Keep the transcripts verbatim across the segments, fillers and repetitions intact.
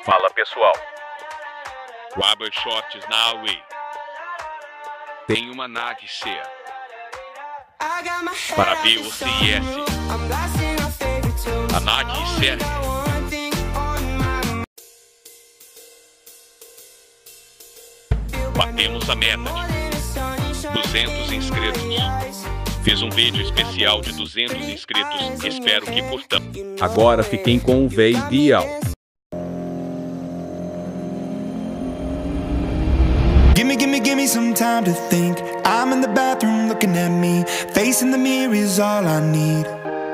Fala pessoal, Barbershots na Huawei. Tem uma nave C para B O C I S. A nave serve. Batemos a meta de duzentos inscritos. Fiz um vídeo especial de duzentos inscritos. Espero que curtam. agora fiquem com o vídeo. Gimme, gimme, gimme some time to think. I'm in the bathroom looking at me. Facing the mirror is all I need.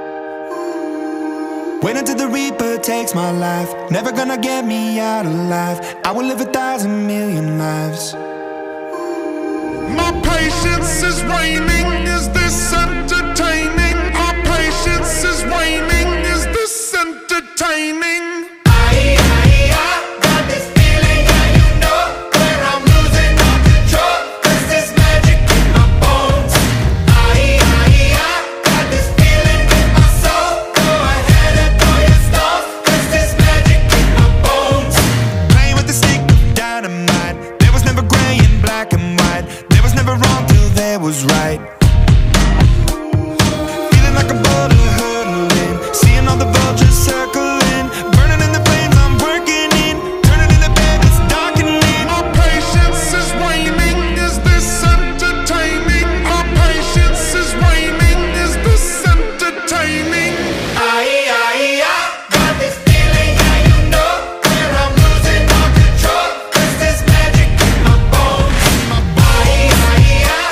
Wait until the Reaper takes my life. Never gonna get me out alive. I will live a thousand million lives. My patience is waning. Is this entertaining? Our patience is waning. Is this entertaining? Was right. Feeling like a boulder hurtling, seeing all the vultures circling, burning in the flames I'm working in, turning in the bed it's darkening. Our patience is waning. Is this entertaining? Our patience is waning. Is this entertaining? I, I, I got this feeling, yeah, you know, where I'm losing all control. Cause there's magic in my bones. My body, I, I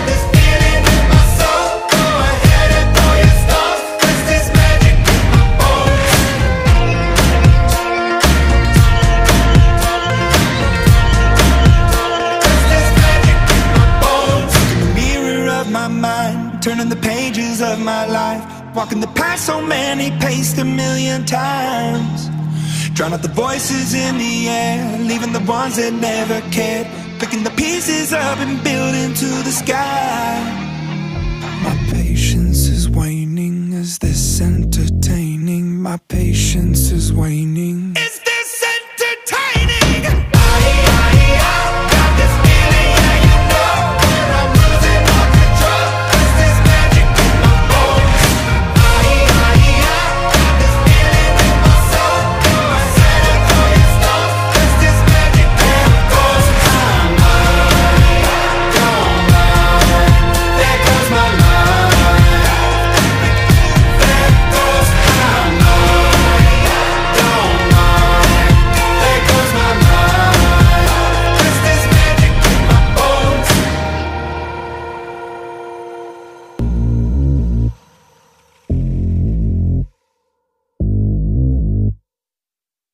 turning the pages of my life, walking the path so many paced a million times. Drown out the voices in the air, leaving the ones that never cared, picking the pieces up and building to the sky. My patience is waning. Is this entertaining? My patience is waning. Is this entertaining?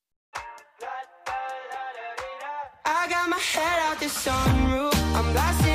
I got my head out the sunroof. I'm blasting